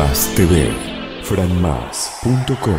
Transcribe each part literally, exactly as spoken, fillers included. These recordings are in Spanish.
Más T V, franmas punto com.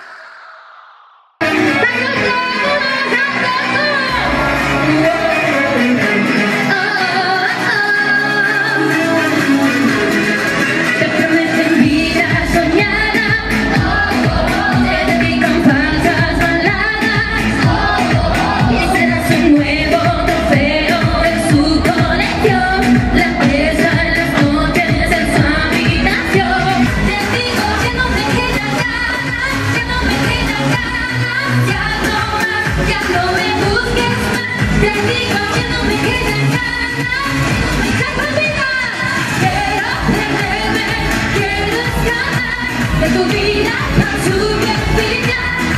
De tu vida no sube vida.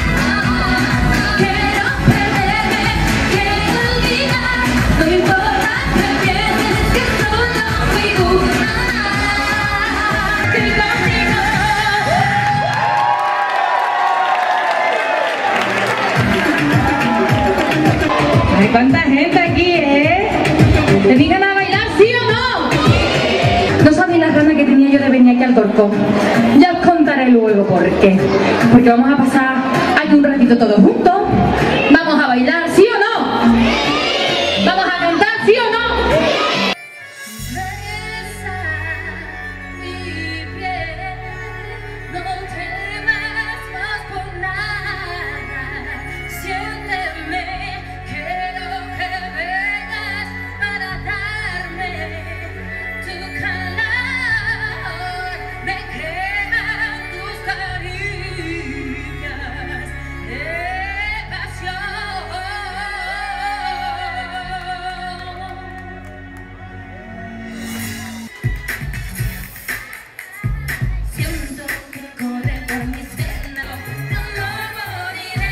Quiero perderme, quiero olvidar. No me importa que pienses que solo fui una más. Que conmigo. Ay, cuánta gente aquí, ¿eh? ¿Te digan a bailar, sí o no? No sabéis las ganas que tenía yo de venir aquí al Torcón. Ya os contaré luego por qué. Porque vamos a pasar aquí un ratito todos juntos. Vamos a bailar, ¿sí o no? Vamos a cantar, ¿sí o no? Besa mi piel, no temas más por nada. Siénteme, quiero que vengas para darme tu calor. Me queman tus caricias de pasión. Siento que corre por mis venas, no moriré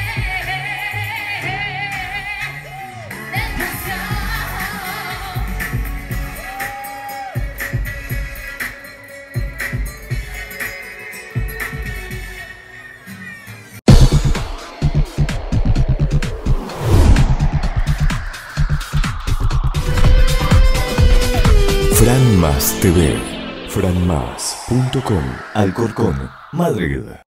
de pasión. Franmas T V, franmas punto com, Alcorcón, Madrid.